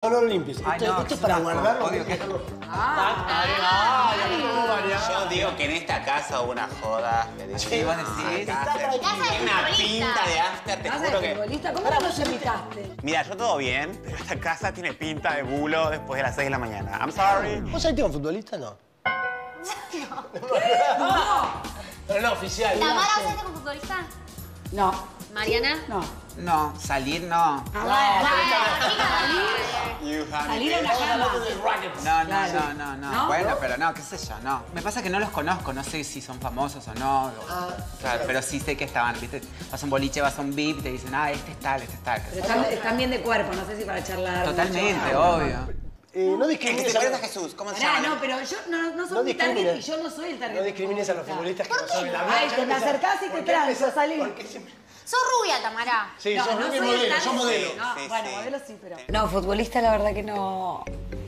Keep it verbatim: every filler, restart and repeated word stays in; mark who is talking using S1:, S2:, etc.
S1: no lo limpies. Esto,
S2: Ay, no,
S1: esto es para guardarlo.
S2: odio que...
S1: Ah, ay, ay, ay,
S3: Yo digo que en esta casa hubo una joda.
S2: Sí, vos decís.
S3: Casa de una pinta de after, te
S4: ¿Casa
S3: juro
S4: de
S3: que...
S4: futbolista? ¿Cómo no nos invitaste?
S3: Mira, yo todo bien, pero esta casa tiene pinta de bulo después de las seis de la mañana. I'm sorry.
S1: ¿Vos saliste con futbolista? No.
S4: No.
S1: Pero no, oficial.
S5: ¿Tamara saliste con futbolista?
S4: No.
S5: ¿Mariana?
S4: No.
S2: No, salir no.
S4: Salir en la cama.
S2: No, no,
S4: Claro.
S2: no, no, no,
S4: ¿No?
S2: Bueno, pero no, qué sé yo, no. Me pasa que no los conozco, no sé si son famosos o no. o- Claro, pero sí sé que estaban, ¿viste? Vas a un boliche, vas a un V I P y te dicen, ah, este es tal, este es tal. qué sé
S4: Pero
S2: yo.
S4: están, están bien de cuerpo, no sé si para charlar.
S2: Totalmente,
S4: mucho.
S2: obvio.
S1: Eh, no
S3: ¿Qué
S1: discrimines
S3: te parece a
S1: a...
S3: Jesús? ¿Cómo se
S4: Pará,
S3: llama?
S4: no, pero yo no, no soy
S1: No
S4: mi target
S1: discrimines.
S4: y yo no soy el target.
S1: No discrimines a los futbolistas que no saben hablar.
S4: Ay, te me acercás y te transo, salí.
S5: Sos rubia, Tamara.
S1: Sí,
S4: No,
S1: sos
S4: no
S1: rubio y
S4: soy el
S1: modelo,
S4: target.
S1: sos modelo.
S4: No,
S3: Sí,
S4: bueno,
S3: sí.
S4: modelo sí, pero... No, futbolista la verdad que no...